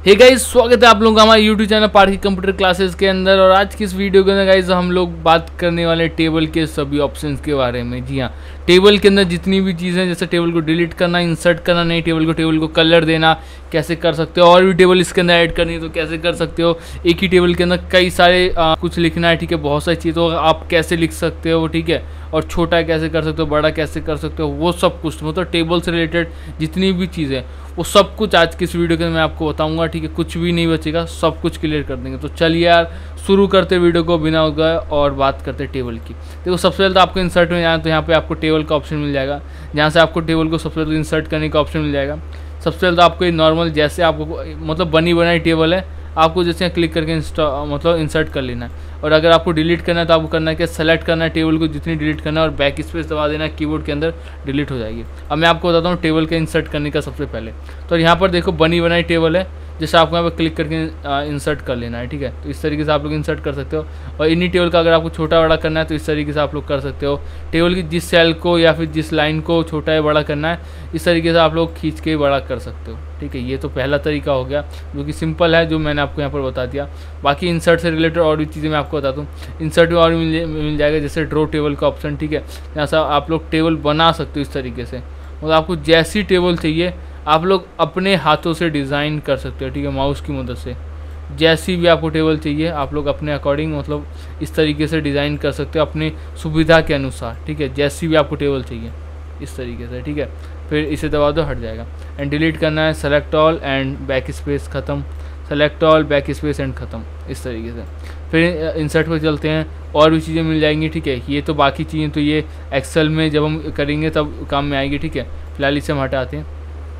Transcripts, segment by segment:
Hey guys, स्वागत है आप लोगों का हमारे YouTube channel Parthi computer classes के अंदर। और आज की इस वीडियो के अंदर गाइस हम लोग बात करने वाले टेबल के सभी ऑप्शंस के बारे में। जी हाँ, टेबल के अंदर जितनी भी चीज़ें, जैसे टेबल को डिलीट करना, इंसर्ट करना, नई टेबल को कलर देना कैसे कर सकते हो, और भी टेबल इसके अंदर ऐड करनी है तो कैसे कर सकते हो। एक ही टेबल के अंदर कई सारे कुछ लिखना है, ठीक है, बहुत सारी चीज़ तो आप कैसे लिख सकते हो, ठीक है, और छोटा कैसे कर सकते हो, बड़ा कैसे कर सकते हो, वो सब कुछ मतलब टेबल से रिलेटेड जितनी भी चीज़ें वो सब कुछ आज की इस वीडियो के अंदर मैं आपको बताऊंगा। ठीक है, कुछ भी नहीं बचेगा, सब कुछ क्लियर कर देंगे। तो चलिए यार शुरू करते वीडियो को बिना उगाए और बात करते टेबल की। देखो, सबसे पहले तो आपको इंसर्ट में जाना, तो यहाँ पे आपको टेबल का ऑप्शन मिल जाएगा, जहाँ से आपको टेबल को सबसे पहले इंसर्ट करने का ऑप्शन मिल जाएगा। सबसे पहले तो आपको नॉर्मल जैसे आपको मतलब बनी बनाई टेबल है, आपको जैसे क्लिक करके मतलब इंसर्ट कर लेना है। और अगर आपको डिलीट करना है तो आपको करना है कि सेलेक्ट करना है टेबल को, जितनी डिलीट करना है, और बैक स्पेस दबा देना है, कीबोर्ड के अंदर डिलीट हो जाएगी। अब मैं आपको बताता हूँ टेबल के इंसर्ट करने का सबसे पहले। तो यहाँ पर देखो बनी बनाई टेबल है, जैसे आपको यहाँ पर क्लिक करके इंसर्ट कर लेना है। ठीक है, तो इस तरीके से आप लोग इंसर्ट कर सकते हो। और इन्हीं टेबल का अगर आपको छोटा बड़ा करना है तो इस तरीके से आप लोग कर सकते हो। टेबल की जिस सेल को या फिर जिस लाइन को छोटा या बड़ा करना है, इस तरीके से आप लोग खींच के बड़ा कर सकते हो। ठीक है, ये तो पहला तरीका हो गया जो कि सिंपल है, जो मैंने आपको यहाँ पर बता दिया। बाकी इंसर्ट से रिलेटेड और भी चीज़ें मैं आपको बता दूँ। इंसर्ट में और मिल जाएगा, जैसे ड्रॉ टेबल का ऑप्शन। ठीक है, यहाँ से आप लोग टेबल बना सकते हो इस तरीके से, मतलब आपको जैसी टेबल चाहिए आप लोग अपने हाथों से डिज़ाइन कर सकते हो। ठीक है, माउस की मदद से जैसी भी आपको टेबल चाहिए आप लोग अपने अकॉर्डिंग मतलब इस तरीके से डिज़ाइन कर सकते हो अपनी सुविधा के अनुसार। ठीक है, जैसी भी आपको टेबल चाहिए इस तरीके से। ठीक है, फिर इसे दबा दो, हट जाएगा। एंड डिलीट करना है, select all and back space ख़त्म, select all back space and ख़त्म, इस तरीके से। फिर इंसर्ट पर चलते हैं, और भी चीज़ें मिल जाएंगी। ठीक है, ये तो बाकी चीज़ें तो ये एक्सेल में जब हम करेंगे तब काम में आएगी। ठीक है, फिलहाल इसे हम हटाते हैं।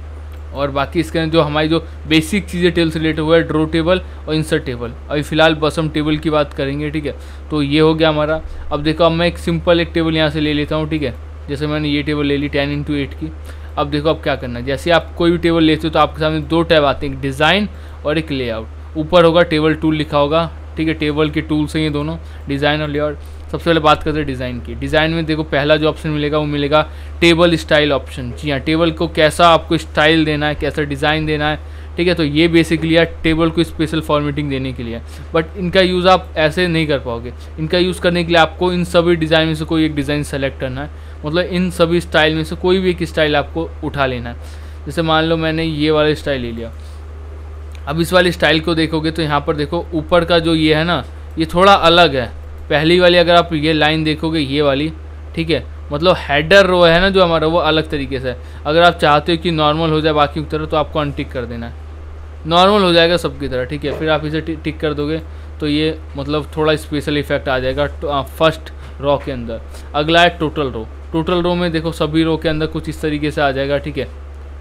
और बाकी इसके अंदर जो हमारी जो बेसिक चीज़ें टेबल से रिलेटेड हुआ है, ड्रॉ टेबल और इंसर्ट टेबल। अभी फिलहाल बस हम टेबल की बात करेंगे। ठीक है, तो ये हो गया हमारा। अब देखो, अब मैं एक सिंपल एक टेबल यहाँ से ले लेता हूँ। ठीक है, जैसे मैंने ये टेबल ले ली 10x8 की। अब देखो अब क्या करना है, जैसे आप कोई भी टेबल लेते हो तो आपके सामने दो टैब आते हैं, एक डिज़ाइन और एक लेआउट। ऊपर होगा टेबल टूल लिखा होगा। ठीक है, टेबल के टूल्स हैं ये दोनों, डिज़ाइन और लेआउट। सबसे पहले बात करते हैं डिज़ाइन की। डिज़ाइन में देखो पहला जो ऑप्शन मिलेगा वो मिलेगा टेबल स्टाइल ऑप्शन। जी हाँ, टेबल को कैसा आपको स्टाइल देना है, कैसा डिज़ाइन देना है। ठीक है, तो ये बेसिकली है टेबल को स्पेशल फॉर्मेटिंग देने के लिए। बट इनका यूज़ आप ऐसे नहीं कर पाओगे। इनका यूज़ करने के लिए आपको इन सभी डिज़ाइन में से कोई एक डिज़ाइन सेलेक्ट करना है, मतलब इन सभी स्टाइल में से कोई भी एक स्टाइल आपको उठा लेना है। जैसे मान लो मैंने ये वाला स्टाइल ले लिया। अब इस वाले स्टाइल को देखोगे तो यहाँ पर देखो ऊपर का जो ये है ना, ये थोड़ा अलग है। पहली वाली अगर आप ये लाइन देखोगे ये वाली, ठीक है, मतलब हेडर रो है ना जो हमारा, वो अलग तरीके से है। अगर आप चाहते हो कि नॉर्मल हो जाए बाकी की तरह तो आपको अनटिक कर देना है, नॉर्मल हो जाएगा सबकी तरह। ठीक है, फिर आप इसे टिक कर दोगे तो ये मतलब थोड़ा स्पेशल इफेक्ट आ जाएगा फर्स्ट रो के अंदर। अगला है टोटल रो। टोटल रो में देखो सभी रो के अंदर कुछ इस तरीके से आ जाएगा। ठीक है,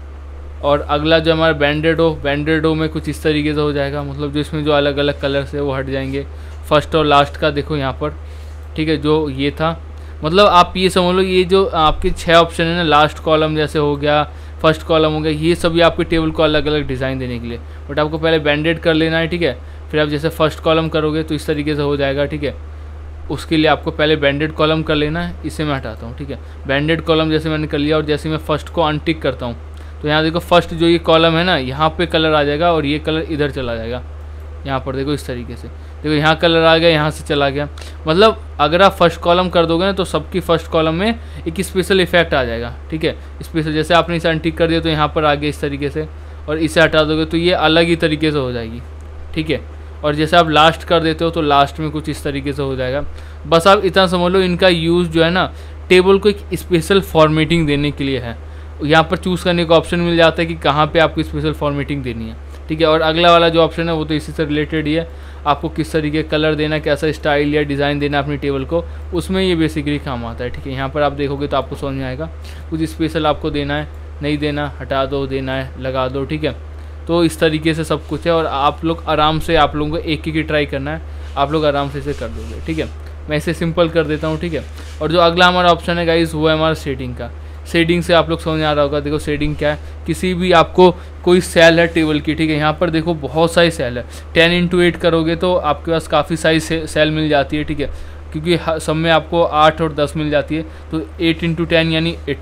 और अगला जो हमारा बैंडेड हो में कुछ इस तरीके से हो जाएगा, मतलब जो इसमें जो अलग अलग कलर्स है वो हट जाएंगे। फर्स्ट और लास्ट का देखो यहाँ पर। ठीक है, जो ये था मतलब आप ये समझ लो, ये जो आपके 6 ऑप्शन है ना, लास्ट कॉलम जैसे हो गया, फर्स्ट कॉलम हो गया, ये सभी आपके टेबल को अलग अलग डिज़ाइन देने के लिए। बट आपको पहले बैंडेड कर लेना है। ठीक है, फिर आप जैसे फर्स्ट कॉलम करोगे तो इस तरीके से हो जाएगा। ठीक है, उसके लिए आपको पहले बैंडेड कॉलम कर लेना है। इसे मैं हटाता हूँ। ठीक है, बैंडेड कॉलम जैसे मैंने कर लिया, और जैसे मैं फर्स्ट को अनटिक करता हूँ तो यहाँ देखो फर्स्ट जो ये कॉलम है ना, यहाँ पे कलर आ जाएगा और ये कलर इधर चला जाएगा। यहाँ पर देखो इस तरीके से, देखो यहाँ कलर आ गया, यहाँ से चला गया। मतलब अगर आप फर्स्ट कॉलम कर दोगे ना तो सबकी फर्स्ट कॉलम में एक स्पेशल इफेक्ट आ जाएगा। ठीक है, स्पेशल जैसे आपने इसे अनटिक कर दिया तो यहाँ पर आ गया इस तरीके से, और इसे हटा दोगे तो ये अलग ही तरीके से हो जाएगी। ठीक है, और जैसे आप लास्ट कर देते हो तो लास्ट में कुछ इस तरीके से हो जाएगा। बस आप इतना समझ लो, इनका यूज़ जो है ना टेबल को एक स्पेशल फॉर्मेटिंग देने के लिए है। यहाँ पर चूज़ करने का ऑप्शन मिल जाता है कि कहाँ पे आपको स्पेशल फॉर्मेटिंग देनी है। ठीक है, और अगला वाला जो ऑप्शन है वो तो इसी से रिलेटेड ही है, आपको किस तरीके कलर देना है, कैसा स्टाइल या डिज़ाइन देना है अपनी टेबल को, उसमें ये बेसिकली काम आता है। ठीक है, यहाँ पर आप देखोगे तो आपको समझ में आएगा कुछ स्पेशल आपको देना है, नहीं देना, हटा दो, देना है, लगा दो। ठीक है, तो इस तरीके से सब कुछ है, और आप लोग आराम से, आप लोगों को एक ही ट्राई करना है, आप लोग आराम से इसे कर दोगे। ठीक है, मैं इसे सिंपल कर देता हूँ। ठीक है, और जो अगला हमारा ऑप्शन है गाइस वो है हमारा शेडिंग का। शेडिंग से आप लोग समझ आ रहा होगा। देखो शेडिंग क्या है, किसी भी आपको कोई सेल है टेबल की। ठीक है, यहाँ पर देखो बहुत सारी सेल है। 10x8 करोगे तो आपके पास काफ़ी सारी सेल मिल जाती है। ठीक है, क्योंकि सब में आपको 8 और 10 मिल जाती है, तो 8x10 यानी 80।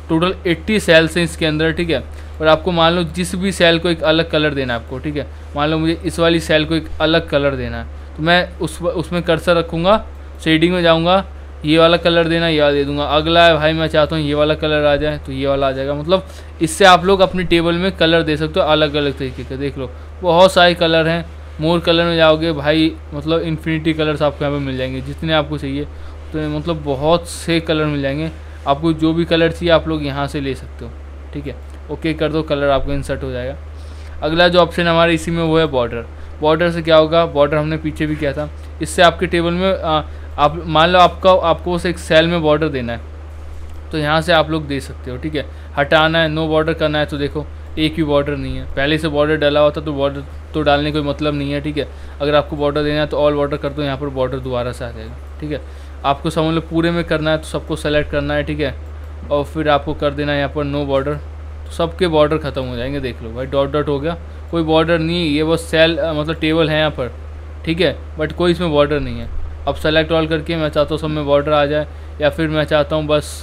टोटल 80 सेल्स हैं इसके अंदर, ठीक है। और आपको मान लो जिस भी सेल को एक अलग कलर देना है आपको, ठीक है। मान लो मुझे इस वाली सेल को एक अलग कलर देना है, तो मैं उसमें कर्सर रखूँगा, शेडिंग में जाऊँगा, ये वाला कलर देना, ये वाला दे दूँगा। अगला है भाई मैं चाहता हूँ ये वाला कलर आ जाए, तो ये वाला आ जाएगा। मतलब इससे आप लोग अपनी टेबल में कलर दे सकते हो अलग अलग तरीके के। देख लो बहुत सारे कलर हैं। मोर कलर में जाओगे भाई, मतलब इन्फिनिटी कलर्स आपको यहाँ पे मिल जाएंगे, जितने आपको चाहिए। तो मतलब बहुत से कलर मिल जाएंगे, आपको जो भी कलर चाहिए आप लोग यहाँ से ले सकते हो, ठीक है। ओके कर दो, कलर आपको इंसर्ट हो जाएगा। अगला जो ऑप्शन हमारे इसी में वो है बॉर्डर। बॉर्डर से क्या होगा, बॉर्डर हमने पीछे भी किया था। इससे आपके टेबल में आप मान लो आपको उस एक सेल में बॉर्डर देना है, तो यहाँ से आप लोग दे सकते हो, ठीक है। हटाना है, नो बॉर्डर करना है, तो देखो एक भी बॉर्डर नहीं है, पहले से बॉर्डर डाला होता तो बॉर्डर तो डालने कोई मतलब नहीं है, ठीक है। अगर आपको बॉर्डर देना है तो ऑल बॉर्डर कर दो, यहाँ पर बॉर्डर दोबारा से आ जाएगा, ठीक है। आपको समझ लो पूरे में करना है तो सबको सेलेक्ट करना है, ठीक है। और फिर आपको कर देना है यहाँ पर नो बॉर्डर, तो सबके बॉर्डर ख़त्म हो जाएंगे। देख लो भाई डॉट डॉट हो गया, कोई बॉर्डर नहीं है, ये बस सेल मतलब टेबल है यहाँ पर, ठीक है, बट कोई इसमें बॉर्डर नहीं है। अब सेलेक्ट ऑल करके मैं चाहता हूँ सब में बॉर्डर आ जाए, या फिर मैं चाहता हूँ बस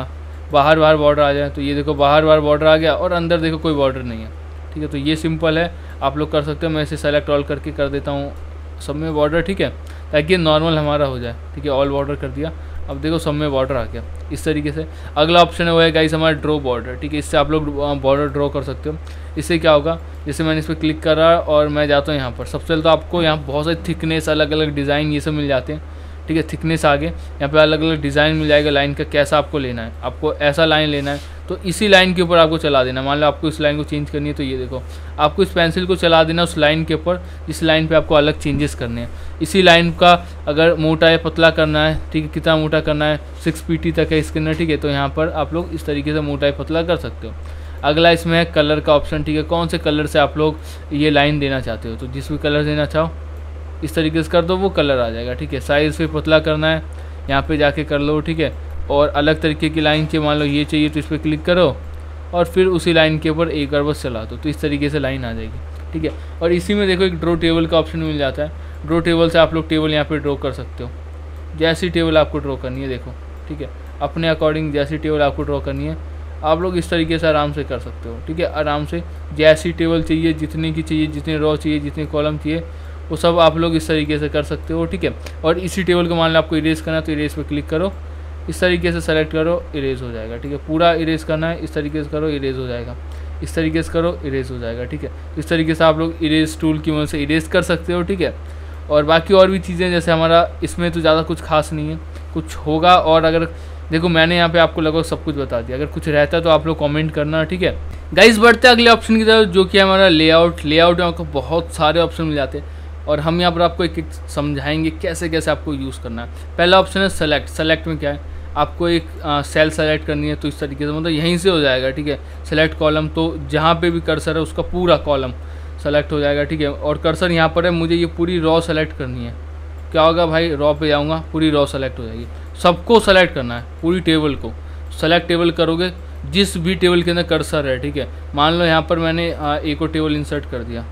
बाहर बॉर्डर आ जाए, तो ये देखो बाहर बॉर्डर आ गया और अंदर देखो कोई बॉर्डर नहीं है, ठीक है। तो ये सिंपल है, आप लोग कर सकते हो। मैं इसे सेलेक्ट ऑल करके कर देता हूँ सब में बॉर्डर, ठीक है, ताकि ये नॉर्मल हमारा हो जाए, ठीक है। ऑल बॉर्डर कर दिया, अब देखो सब में बॉर्डर आ गया इस तरीके से। अगला ऑप्शन है वो है गाइस हमारा ड्रॉ बॉर्डर, ठीक है। इससे आप लोग बॉर्डर ड्रॉ कर सकते हो। इससे क्या होगा, जैसे मैंने इस पर क्लिक करा और मैं जाता हूँ यहाँ पर, सबसे पहले तो आपको यहाँ बहुत सारी थिकनेस, अलग अलग डिज़ाइन ये सब मिल जाते हैं, ठीक है। थिकनेस आगे यहाँ पे अलग अलग डिज़ाइन मिल जाएगा लाइन का, कैसा आपको लेना है। आपको ऐसा लाइन लेना है तो इसी लाइन के ऊपर आपको चला देना। मान लो आपको इस लाइन को चेंज करनी है, तो ये देखो आपको इस पेंसिल को चला देना उस लाइन के ऊपर, इस लाइन पे आपको अलग चेंजेस करने हैं। इसी लाइन का अगर मोटा या पतला करना है, ठीक है, कितना मोटा करना है, 6 pt तक है इसके अंदर, ठीक है। तो यहाँ पर आप लोग इस तरीके से मोटा या पतला कर सकते हो। अगला इसमें है कलर का ऑप्शन, ठीक है। कौन से कलर से आप लोग ये लाइन देना चाहते हो, तो जिस भी कलर देना चाहो इस तरीके से कर दो, वो कलर आ जाएगा, ठीक है। साइज़ फिर पतला करना है, यहाँ पे जाके कर लो, ठीक है। और अलग तरीके की लाइन चाहिए, मान लो ये चाहिए तो इस पर क्लिक करो और फिर उसी लाइन के ऊपर एक बार बस चला दो, तो इस तरीके से लाइन आ जाएगी, ठीक है। और इसी में देखो एक ड्रॉ टेबल का ऑप्शन मिल जाता है। ड्रॉ टेबल से आप लोग टेबल यहाँ पे ड्रॉ कर सकते हो, जैसी टेबल आपको ड्रॉ करनी है, देखो, ठीक है। अपने अकॉर्डिंग जैसी टेबल आपको ड्रॉ करनी है आप लोग इस तरीके से आराम से कर सकते हो, ठीक है। आराम से जैसी टेबल चाहिए, जितने की चाहिए, जितने रो चाहिए, जितने कॉलम चाहिए, वो सब आप लोग इस तरीके से कर सकते हो, ठीक है। और इसी टेबल को मान लो आपको इरेज करना है तो इरेज पे क्लिक करो, इस तरीके से सेलेक्ट करो, इरेज हो जाएगा, ठीक है। पूरा इरेज करना है, इस तरीके से करो, इरेज हो जाएगा, इस तरीके से करो, इरेज हो जाएगा, ठीक है। तो इस तरीके से आप लोग इरेज टूल की मदद से इरेज कर सकते हो, ठीक है। और बाकी और भी चीज़ें जैसे हमारा इसमें तो ज़्यादा कुछ खास नहीं है, कुछ होगा। और अगर देखो मैंने यहाँ पे आपको लगभग सब कुछ बता दिया, अगर कुछ रहता है तो आप लोग कमेंट करना, ठीक है। गाइस बढ़ते हैं अगले ऑप्शन की तरफ, जो कि हमारा लेआउट। लेआउट में आपको बहुत सारे ऑप्शन मिल जाते हैं और हम यहाँ पर आपको एक एक समझाएंगे कैसे कैसे आपको यूज़ करना है। पहला ऑप्शन है सेलेक्ट। सेलेक्ट में क्या है, आपको एक सेल सेलेक्ट करनी है, तो इस तरीके से मतलब यहीं से हो जाएगा, ठीक है। सेलेक्ट कॉलम, तो जहाँ पे भी कर्सर है उसका पूरा कॉलम सेलेक्ट हो जाएगा, ठीक है। और कर्सर यहाँ पर है, मुझे ये पूरी रॉ सेलेक्ट करनी है, क्या होगा भाई, रॉ पे जाऊँगा, पूरी रॉ सेलेक्ट हो जाएगी। सबको सेलेक्ट करना है, पूरी टेबल को सेलेक्ट टेबल करोगे, जिस भी टेबल के अंदर कर्सर है, ठीक है। मान लो यहाँ पर मैंने एक और टेबल इंसर्ट कर दिया,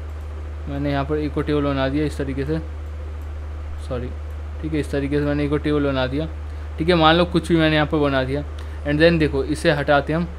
मैंने यहाँ पर एक और टेबल बना दिया इस तरीके से, सॉरी, ठीक है। इस तरीके से मैंने एक और टेबल बना दिया, ठीक है। मान लो कुछ भी मैंने यहाँ पर बना दिया, एंड देन देखो इसे हटाते हम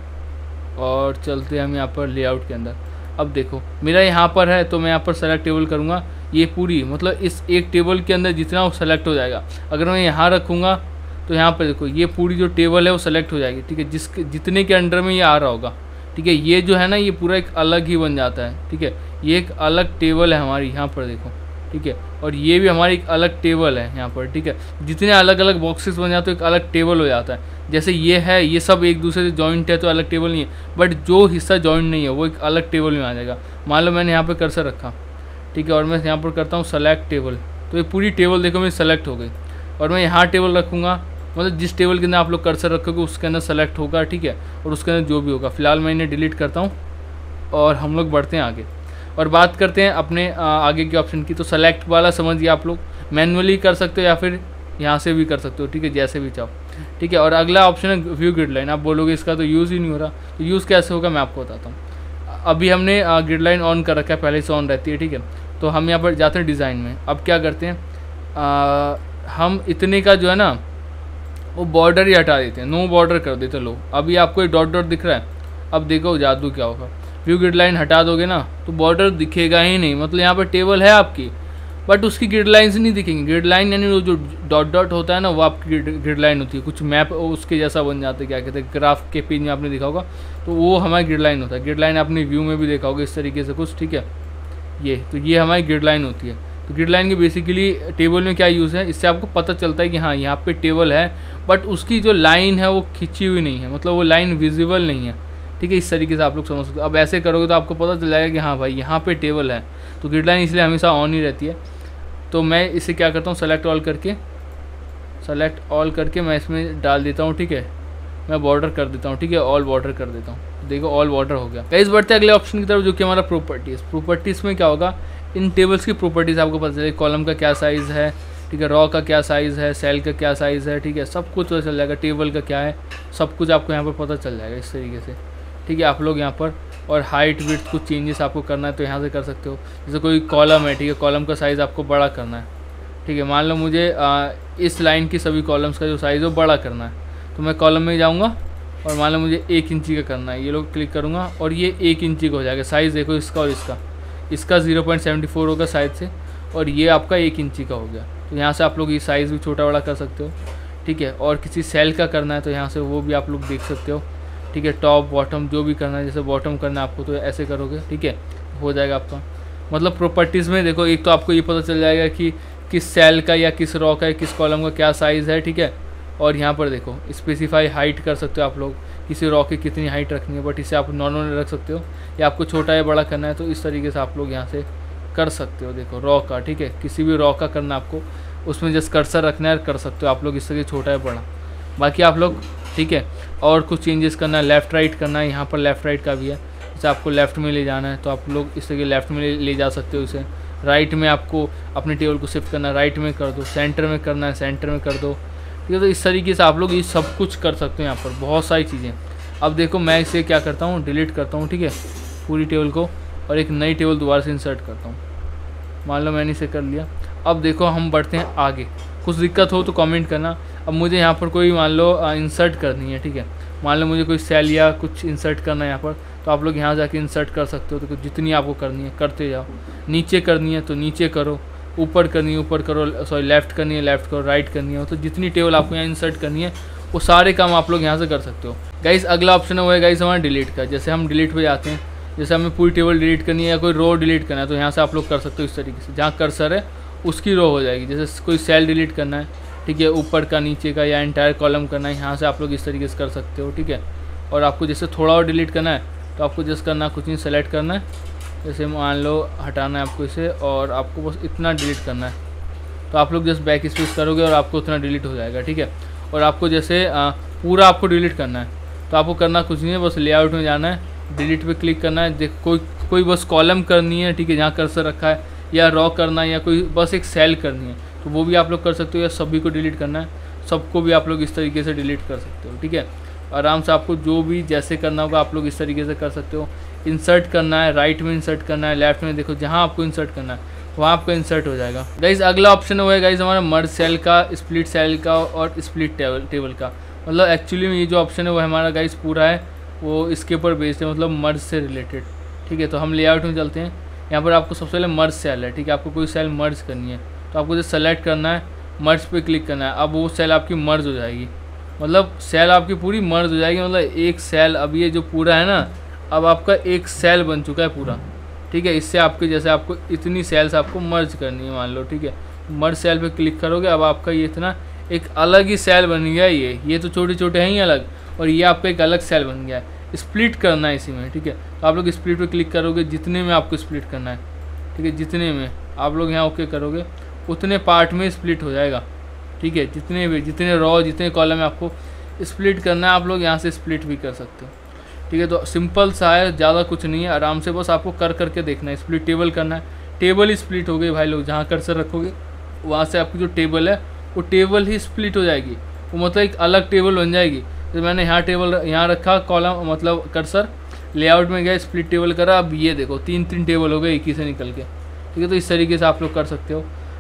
और चलते हम यहाँ पर लेआउट के अंदर। अब देखो मेरा यहाँ पर है, तो मैं यहाँ पर सेलेक्ट टेबल करूँगा, ये पूरी मतलब इस एक टेबल के अंदर जितना वो सेलेक्ट हो जाएगा। अगर मैं यहाँ रखूँगा तो यहाँ पर देखो ये पूरी जो टेबल है वो सेलेक्ट हो जाएगी, ठीक है, जितने के अंडर में ये आ रहा होगा, ठीक है। ये जो है ना, ये पूरा एक अलग ही बन जाता है, ठीक है। ये एक अलग टेबल है हमारी, यहाँ पर देखो, ठीक है। और ये भी हमारी एक अलग टेबल है यहाँ पर, ठीक है। जितने अलग अलग बॉक्सेस बन जाते हैं एक अलग टेबल हो जाता है। जैसे ये है, ये सब एक दूसरे से जॉइंट है तो अलग टेबल नहीं है, बट जो हिस्सा जॉइंट नहीं है वो एक अलग टेबल में आ जाएगा। मान लो मैंने यहाँ पर कर्सर रखा, ठीक है, और मैं यहाँ पर करता हूँ सेलेक्ट टेबल, तो ये पूरी टेबल देखो मेरी सेलेक्ट हो गई। और मैं यहाँ टेबल रखूँगा, मतलब जिस टेबल के अंदर आप लोग कर्सर रखोगे उसके अंदर सेलेक्ट होगा, ठीक है। और उसके अंदर जो भी होगा, फिलहाल मैं इन्हें डिलीट करता हूँ और हम लोग बढ़ते हैं आगे और बात करते हैं अपने आगे के ऑप्शन की। तो सेलेक्ट वाला समझिए आप लोग मैनुअली कर सकते हो या फिर यहाँ से भी कर सकते हो, ठीक है, जैसे भी चाहो, ठीक है। और अगला ऑप्शन है व्यू ग्रिड लाइन। आप बोलोगे इसका तो यूज़ ही नहीं हो रहा, तो यूज़ कैसे होगा मैं आपको बताता हूँ। अभी हमने ग्रिड लाइन ऑन कर रखा है, पहले से ऑन रहती है, ठीक है। तो हम यहाँ पर जाते हैं डिज़ाइन में। अब क्या करते हैं, हम इतने का जो है ना वो बॉर्डर ही हटा देते हैं, नो बॉर्डर कर देते लो। अभी आपको एक डॉट डॉट दिख रहा है, अब देखो जादू क्या होगा। व्यू ग्रिड लाइन हटा दोगे ना तो बॉर्डर दिखेगा ही नहीं, मतलब यहाँ पर टेबल है आपकी बट उसकी ग्रिड लाइन्स नहीं दिखेंगी। ग्रिड लाइन यानी वो जो डॉट डॉट होता है ना, वो आपकी ग्रिड लाइन होती है। कुछ मैप उसके जैसा बन जाता है, क्या कहते हैं, ग्राफ के पेज में आपने देखा होगा, तो वो हमारी ग्रिड लाइन होता है। ग्रिड लाइन आपने व्यू में भी देखा होगा इस तरीके से कुछ, ठीक है। ये हमारी ग्रिड लाइन होती है। तो ग्रिड लाइन की बेसिकली टेबल में क्या यूज़ है, इससे आपको पता चलता है कि हाँ यहाँ पे टेबल है बट उसकी जो लाइन है वो खींची हुई नहीं है, मतलब वो लाइन विजिबल नहीं है, ठीक है। इस तरीके से आप लोग समझ सकते हो। अब ऐसे करोगे तो आपको पता चल जाएगा कि हाँ भाई यहाँ पे टेबल है। तो ग्रिड लाइन इसलिए हमेशा ऑन ही रहती है। तो मैं इसे क्या करता हूँ, सेलेक्ट ऑल करके मैं इसमें डाल देता हूँ, ठीक है। मैं बॉर्डर कर देता हूँ, ठीक है, ऑल बॉर्डर कर देता हूँ। देखो ऑल बॉर्डर हो गया। गाइस बढ़ते हैं अगले ऑप्शन की तरफ, जो कि हमारा प्रॉपर्टीज़ में क्या होगा, इन टेबल्स की प्रॉपर्टीज़ आपको पता चलेगी। कॉलम का क्या साइज़ है, ठीक है, रॉ का क्या साइज़ है, सेल का क्या साइज़ है, ठीक है, सब कुछ पता चल जाएगा। टेबल का क्या है, सब कुछ आपको यहाँ पर पता चल जाएगा इस तरीके से, ठीक है। आप लोग यहाँ पर और हाइट विड्थ कुछ चेंजेस आपको करना है तो यहाँ से कर सकते हो। जैसे कोई कॉलम है, ठीक है, कॉलम का साइज़ आपको बड़ा करना है, ठीक है। मान लो मुझे इस लाइन की सभी कॉलम्स का जो साइज़ है वो बड़ा करना है, तो मैं कॉलम में जाऊँगा और मान लो मुझे 1 इंची का करना है, ये लोग क्लिक करूँगा और ये 1 इंची का हो जाएगा। साइज़ देखो इसका और इसका 0.74 होगा साइज़ से, और ये आपका 1 इंची का हो गया। तो यहाँ से आप लोग ये साइज़ भी छोटा बड़ा कर सकते हो, ठीक है। और किसी सेल का करना है तो यहाँ से वो भी आप लोग देख सकते हो, ठीक है। टॉप बॉटम जो भी करना है, जैसे बॉटम करना है आपको तो ऐसे करोगे, ठीक है, हो जाएगा आपका। मतलब प्रॉपर्टीज़ में देखो, एक तो आपको ये पता चल जाएगा कि किस सेल का या किस रॉ का या किस कॉलम का क्या साइज़ है, ठीक है। और यहाँ पर देखो स्पेसिफाई हाइट कर सकते हो आप लोग, किसी रॉ की कितनी हाइट रखनी है, बट इसे आप नॉर्मल रख सकते हो, या आपको छोटा या बड़ा करना है तो इस तरीके से आप लोग यहाँ से कर सकते हो। देखो रॉ का, ठीक है, किसी भी रॉ का करना आपको, उसमें जस्ट कर्सर रखना है, कर सकते हो आप लोग इस तरीके छोटा या बड़ा। बाकी आप लोग, ठीक है, और कुछ चेंजेस करना है, लेफ़्ट राइट करना है, यहाँ पर लेफ़्ट राइट का भी है। जैसे आपको लेफ़्ट में ले जाना है तो आप लोग इस तरीके लेफ़्ट में ले जा सकते हो इसे। राइट में आपको अपने टेबल को शिफ्ट करना है, राइट में कर दो। सेंटर में करना है, सेंटर में कर दो, ठीक है। तो इस तरीके से आप लोग ये सब कुछ कर सकते हो यहाँ पर, बहुत सारी चीज़ें। अब देखो मैं इसे क्या करता हूँ, डिलीट करता हूँ, ठीक है, पूरी टेबल को, और एक नई टेबल दोबारा से इंसर्ट करता हूँ। मान लो मैंने इसे कर लिया। अब देखो हम बढ़ते हैं आगे। कुछ दिक्कत हो तो कमेंट करना। अब मुझे यहाँ पर कोई मान लो इंसर्ट करनी है, ठीक है, मान लो मुझे कोई सेल या कुछ इंसर्ट करना है यहाँ पर, तो आप लोग यहाँ जाके इंसर्ट कर सकते हो। तो जितनी आपको करनी है करते जाओ। नीचे करनी है तो नीचे करो, ऊपर करनी है ऊपर करो, सॉरी लेफ़्ट करनी है लेफ़्ट करो, राइट करनी है, तो जितनी टेबल आपको यहाँ इंसर्ट करनी है वो सारे काम आप लोग यहाँ से कर सकते हो। गाइस अगला ऑप्शन है वो है गाइस हमारा डिलीट का। जैसे हम डिलीट पे जाते हैं, जैसे हमें पूरी टेबल डिलीट करनी है या कोई रो डिलीट करना है तो यहाँ से आप लोग कर सकते हो इस तरीके से। जहाँ कर्सर है उसकी रो हो जाएगी। जैसे कोई सेल डिलीट करना है, ठीक है, ऊपर का नीचे का या एंटायर कॉलम करना है, यहाँ से आप लोग इस तरीके से कर सकते हो, ठीक है। और आपको जैसे थोड़ा और डिलीट करना है तो आपको जस्ट करना कुछ नहीं, सेलेक्ट करना है, जैसे मान लो हटाना है आपको इसे, और आपको बस इतना डिलीट करना है तो आप लोग जस्ट बैक स्पेस करोगे और आपको उतना डिलीट हो जाएगा, ठीक है। और आपको जैसे पूरा आपको डिलीट करना है तो आपको करना कुछ नहीं है, बस लेआउट में जाना है, डिलीट पे क्लिक करना है। कोई बस कॉलम करनी है, ठीक है, जहाँ कर्सर रखा है, या रॉ करना है, या कोई बस एक सेल करनी है तो वो भी आप लोग कर सकते हो, या सभी को डिलीट करना है, सबको भी आप लोग इस तरीके से डिलीट कर सकते हो, ठीक है। आराम से आपको जो भी जैसे करना होगा आप लोग इस तरीके से कर सकते हो। इंसर्ट करना है, राइट में इंसर्ट करना है, लेफ्ट में देखो जहाँ आपको इंसर्ट करना है वहाँ आपका इंसर्ट हो जाएगा। गाइस अगला ऑप्शन हुआ है गाइस हमारा मर्ज सेल का, स्प्लिट सेल का और स्प्लिट टेबल का। मतलब एक्चुअली में ये जो ऑप्शन है वो हमारा गाइस पूरा है वो इसके ऊपर बेस्ड है, मतलब मर्ज से रिलेटेड, ठीक है। तो हम लेआउट में चलते हैं। यहाँ पर आपको सबसे पहले मर्ज सेल है, ठीक है, आपको कोई सेल मर्ज करनी है तो आपको जो सेलेक्ट करना है, मर्ज पे क्लिक करना है। अब वो सेल आपकी मर्ज हो जाएगी, मतलब सेल आपकी पूरी मर्ज हो जाएगी। मतलब एक सेल, अब ये जो पूरा है ना, अब आपका एक सेल बन चुका है पूरा, ठीक है। इससे आपके जैसे आपको इतनी सेल्स आपको मर्ज करनी है मान लो, ठीक है। मर्ज सेल पे क्लिक करोगे, अब आपका ये इतना एक अलग ही सेल बन गया है। ये तो छोटे छोटे हैं ही अलग, और ये आपका एक अलग सेल बन गया है। स्प्लिट करना है इसी में, ठीक है। तो आप लोग स्प्लिट पे क्लिक करोगे, जितने में आपको स्प्लिट करना है, ठीक है, जितने में आप लोग यहाँ ओके करोगे उतने पार्ट में स्प्लिट हो जाएगा, ठीक है। जितने रॉ जितने कॉलम में आपको स्प्लिट करना है आप लोग यहाँ से स्प्लिट भी कर सकते हो, ठीक है। तो सिंपल सा है, ज़्यादा कुछ नहीं है, आराम से बस आपको करके देखना है। स्प्लिट टेबल करना है, टेबल ही स्प्लिट हो गई भाई लोग, जहाँ कर्सर रखोगे वहाँ से आपकी जो टेबल है वो टेबल ही स्प्लिट हो जाएगी, वो मतलब एक अलग टेबल बन जाएगी। तो मैंने यहाँ टेबल यहाँ रखा, कॉलम मतलब कर्सर लेआउट में गया, स्प्लिट टेबल करा, अब ये देखो 3 टेबल हो गए एक ही से निकल के, ठीक है। तो इस तरीके से आप लोग कर सकते हो।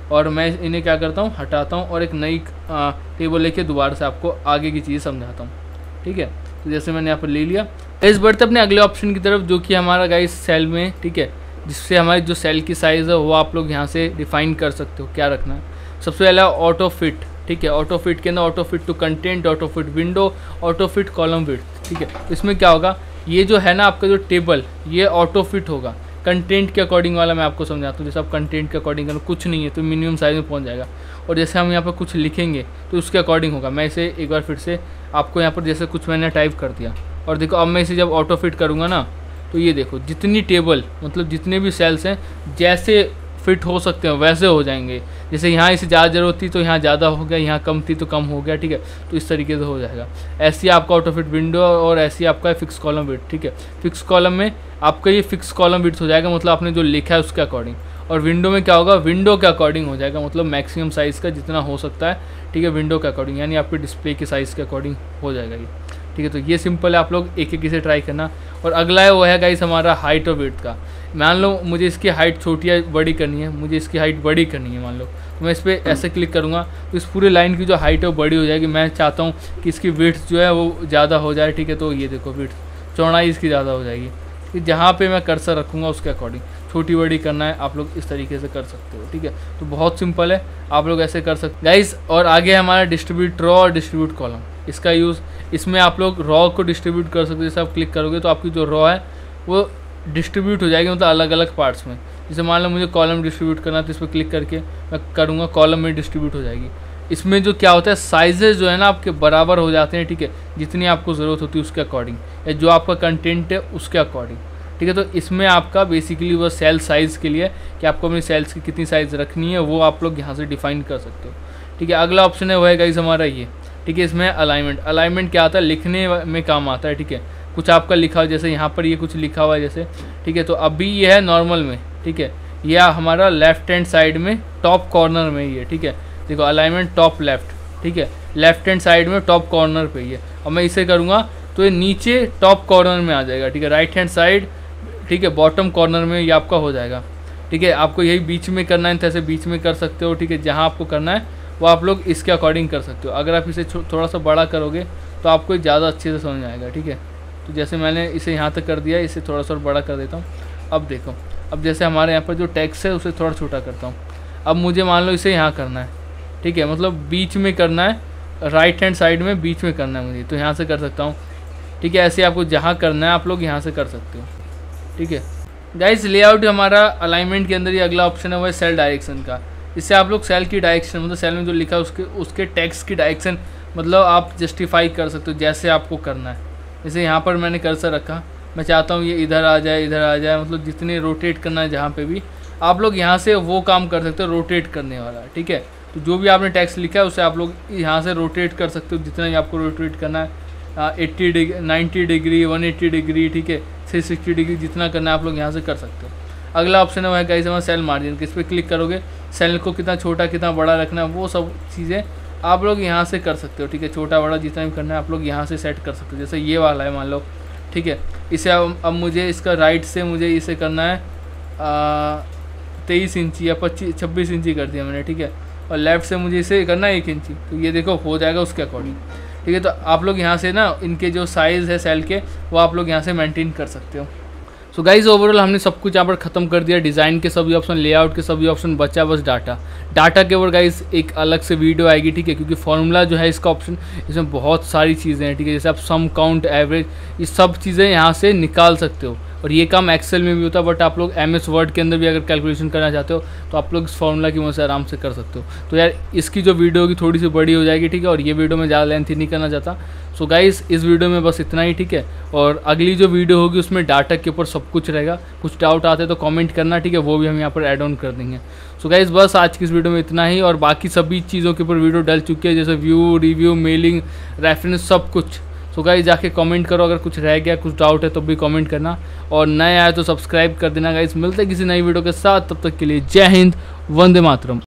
और मैं इन्हें क्या करता हूँ, हटाता हूँ और एक नई टेबल लेके दोबारा से आपको आगे की चीज़ समझाता हूँ। ठीक है, तो जैसे मैंने यहाँ पर ले लिया, इस बढ़ते अपने अगले ऑप्शन की तरफ, जो कि हमारा गाइस सेल में, ठीक है, जिससे हमारी जो सेल की साइज़ है वो आप लोग यहाँ से डिफाइन कर सकते हो क्या रखना है। सबसे पहला ऑटो फिट, ठीक है, ऑटो फिट के अंदर auto fit to content, auto fit window, auto fit column width. ठीक है, तो इसमें क्या होगा, ये जो है ना आपका जो टेबल, ये ऑटो फिट होगा कंटेंट के अकॉर्डिंग वाला। मैं आपको समझाता हूँ, जैसे आप कंटेंट के अकॉर्डिंग करो, कुछ नहीं है तो मिनिमम साइज़ में पहुँच जाएगा। और जैसे हम यहाँ पर कुछ लिखेंगे तो उसके अकॉर्डिंग होगा। मैं इसे एक बार फिर से आपको यहाँ पर जैसे कुछ मैंने टाइप कर दिया, और देखो अब मैं इसे जब ऑटो फिट करूँगा ना, तो ये देखो जितनी टेबल मतलब जितने भी सेल्स हैं जैसे फिट हो सकते हैं वैसे हो जाएंगे। जैसे यहाँ इसे ज़्यादा ज़रूरत थी तो यहाँ ज़्यादा हो गया, यहाँ कम थी तो कम हो गया। ठीक है, तो इस तरीके से हो जाएगा। ऐसी आपका ऑटो फिट विंडो और ऐसी आपका फिक्स कॉलम विड्थ। ठीक है, फिक्स कॉलम में आपका ये फिक्स कॉलम विड्थ हो जाएगा, मतलब आपने जो लिखा है उसके अकॉर्डिंग। और विंडो में क्या होगा, विंडो के अकॉर्डिंग हो जाएगा, मतलब मैक्सिमम साइज़ का जितना हो सकता है। ठीक है, विंडो के अकॉर्डिंग, यानी आपके डिस्प्ले के साइज़ के अकॉर्डिंग हो जाएगा ये। ठीक है, तो ये सिंपल है, आप लोग एक एक इसे ट्राई करना। और अगला है वो है गाइस हमारा हाइट और विड्थ का। मान लो मुझे इसकी हाइट छोटी या बड़ी करनी है, मुझे इसकी हाइट बड़ी करनी है मान लो, तो मैं इस पर ऐसे क्लिक करूँगा तो इस पूरे लाइन की जो हाइट है वो बड़ी हो जाएगी। मैं चाहता हूँ कि इसकी विड्थ जो है वो ज़्यादा हो जाए। ठीक है, तो ये देखो विड्थ, चौड़ाई इसकी ज़्यादा हो जाएगी। कि जहाँ पे मैं कर्सर रखूँगा उसके अकॉर्डिंग छोटी बड़ी करना है, आप लोग इस तरीके से कर सकते हो। ठीक है, तो बहुत सिंपल है, आप लोग ऐसे कर सकते गाइस। और आगे हमारा डिस्ट्रीब्यूट रॉ और डिस्ट्रीब्यूट कॉलम, इसका यूज़, इसमें आप लोग रॉ को डिस्ट्रीब्यूट कर सकते हो। जैसे आप क्लिक करोगे तो आपकी जो रॉ है वो डिस्ट्रीब्यूट हो जाएगी, मतलब अलग अलग पार्ट्स में। जैसे मान लो मुझे कॉलम डिस्ट्रीब्यूट करना है तो इस पर क्लिक करके मैं करूँगा, कॉलम में डिस्ट्रीब्यूट हो जाएगी। इसमें जो क्या होता है, साइजेस जो है ना आपके बराबर हो जाते हैं। ठीक है, जितनी आपको ज़रूरत होती है उसके अकॉर्डिंग, या जो आपका कंटेंट है उसके अकॉर्डिंग। ठीक है, तो इसमें आपका बेसिकली वो सेल साइज़ के लिए कि आपको अपनी सेल्स की कितनी साइज़ रखनी है वो आप लोग यहाँ से डिफाइन कर सकते हो। ठीक है, अगला ऑप्शन है वो है गाइस हमारा ये। ठीक है, इसमें अलाइनमेंट। अलाइनमेंट क्या आता है, लिखने में काम आता है। ठीक है, कुछ आपका लिखा हो, जैसे यहाँ पर ये कुछ लिखा हुआ है जैसे। ठीक है, तो अभी ये है नॉर्मल में। ठीक है, यह हमारा लेफ्ट हैंड साइड में टॉप कॉर्नर में ही है। ठीक है, देखो अलाइनमेंट टॉप लेफ्ट। ठीक है, लेफ्ट हैंड साइड में टॉप कॉर्नर पे ही है। और मैं इसे करूँगा तो ये नीचे टॉप कॉर्नर में आ जाएगा। ठीक है, राइट हैंड साइड, ठीक है, बॉटम कॉर्नर में ये आपका हो जाएगा। ठीक है, आपको यही बीच में करना है तो ऐसे बीच में कर सकते हो। ठीक है, जहाँ आपको करना है वो आप लोग इसके अकॉर्डिंग कर सकते हो। अगर आप इसे थोड़ा सा बड़ा करोगे तो आपको ज़्यादा अच्छे से समझ आएगा। ठीक है, तो जैसे मैंने इसे यहाँ तक कर दिया, इसे थोड़ा सा बड़ा कर देता हूँ। अब देखो, अब जैसे हमारे यहाँ पर जो टेक्स्ट है उसे थोड़ा छोटा करता हूँ। अब मुझे मान लो इसे यहाँ करना है। ठीक है, मतलब बीच में करना है, राइट हैंड साइड में बीच में करना है मुझे, तो यहाँ से कर सकता हूँ। ठीक है, ऐसे आपको जहाँ करना है आप लोग यहाँ से कर सकते हो। ठीक है गाइस, लेआउट हमारा अलाइनमेंट के अंदर ये अगला ऑप्शन है वो है सेल डायरेक्शन का। इससे आप लोग सेल की डायरेक्शन, मतलब सेल में जो लिखा है उसके टेक्स्ट की डायरेक्शन मतलब आप जस्टिफाई कर सकते हो जैसे आपको करना है। जैसे यहाँ पर मैंने कर्सर रखा, मैं चाहता हूँ ये इधर आ जाए, इधर आ जाए, मतलब जितने रोटेट करना है जहाँ पे भी आप लोग यहाँ से वो काम कर सकते हो, रोटेट करने वाला। ठीक है, तो जो भी आपने टेक्स्ट लिखा है उसे आप लोग यहाँ से रोटेट कर सकते हो, जितना ही आपको रोटेट करना है। 80 डिग्री, 90 डिग्री, 180 डिग्री, ठीक है, 360 डिग्री, जितना करना है आप लोग यहाँ से कर सकते हो। अगला ऑप्शन है गाइस हमारा सेल मार्जिन। किस पे क्लिक करोगे, सेल को कितना छोटा कितना बड़ा रखना है वो सब चीज़ें आप लोग यहाँ से कर सकते हो। ठीक है, छोटा बड़ा जितना भी करना है आप लोग यहाँ से सेट कर सकते हो। जैसे ये वाला है मान लो, ठीक है, इसे अब मुझे इसका राइट से मुझे इसे करना है 23 इंची या 26 इंची कर दिया मैंने। ठीक है, और लेफ़्ट से मुझे इसे करना है 1 इंची, तो ये देखो हो जाएगा उसके अकॉर्डिंग। ठीक है, तो आप लोग यहाँ से ना इनके जो साइज़ है सेल के वो आप लोग यहाँ से मेंटेन कर सकते हो। सो गाइज ओवरऑल हमने सब कुछ यहाँ पर ख़त्म कर दिया, डिज़ाइन के सभी ऑप्शन, लेआउट के सभी ऑप्शन, बचा बस डाटा के ऊपर गाइज एक अलग से वीडियो आएगी। ठीक है, क्योंकि फॉर्मूला जो है इसका ऑप्शन, इसमें बहुत सारी चीज़ें हैं। ठीक है, जैसे आप सम, काउंट, एवरेज, ये सब चीज़ें यहाँ से निकाल सकते हो। और ये काम एक्सेल में भी होता है, बट आप लोग MS वर्ड के अंदर भी अगर कैलकुलेशन करना चाहते हो तो आप लोग इस फॉर्मूला की मदद से आराम से कर सकते हो। तो यार इसकी जो वीडियो होगी थोड़ी सी बड़ी हो जाएगी। ठीक है, और ये वीडियो में ज़्यादा लेंथ ही नहीं करना चाहता। सो गाइस इस वीडियो में बस इतना ही। ठीक है, और अगली जो वीडियो होगी उसमें डाटा के ऊपर सब कुछ रहेगा। कुछ डाउट आते तो कमेंट करना। ठीक है, वो भी हम यहाँ पर ऐड ऑन कर देंगे। सो गाइस बस आज की इस वीडियो में इतना ही, और बाकी सभी चीज़ों के ऊपर वीडियो डल चुकी है, जैसे व्यू, रिव्यू, मेलिंग, रेफरेंस, सब कुछ। सो गाइस जाके कमेंट करो, अगर कुछ रह गया, कुछ डाउट है तो भी कमेंट करना, और नए आए तो सब्सक्राइब कर देना। गाइस मिलते हैं किसी नई वीडियो के साथ, तब तक के लिए जय हिंद, वंदे मातरम।